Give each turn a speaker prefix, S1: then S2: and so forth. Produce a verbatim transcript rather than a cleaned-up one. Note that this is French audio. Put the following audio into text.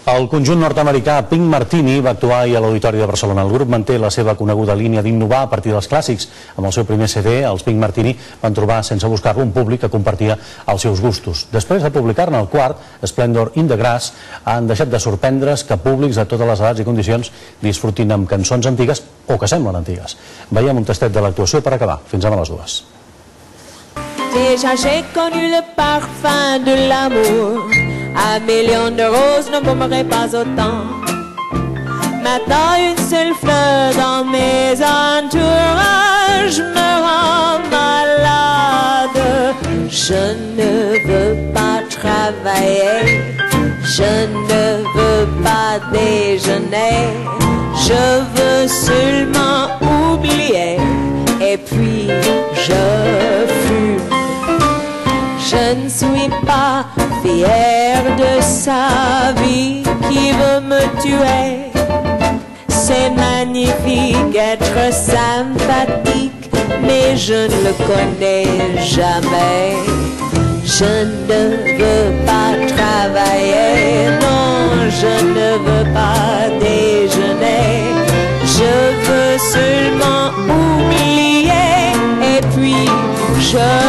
S1: El conjunt nord-americà Pink Martini va actuar ahir a l'Auditori de Barcelona. El grup manté la seva coneguda línia d'innovar a partir dels clàssics. Amb el seu primer C D, els Pink Martini van trobar, sense buscar-lo, un públic que compartia els seus gustos. Després de publicar-ne el quart, Splendor in the Grass, han deixat de sorprendre's que públics de totes les edats i condicions disfrutin amb cançons antigues o que semblen antigues. Veiem un tastet de l'actuació per acabar. Fins ara a les dues.
S2: Déjà j'ai connu le parfum de l'amour. Un million de roses ne m'aimerait pas autant. Maintenant une seule fleur dans mes entourages me rend malade. Je ne veux pas travailler, je ne veux pas déjeuner. Je veux seulement oublier et puis je fume. Je ne suis pas fière de sa vie qui veut me tuer. C'est magnifique être sympathique, mais je ne le connais jamais. Je ne veux pas travailler, non, je ne veux pas déjeuner. Je veux seulement oublier et puis je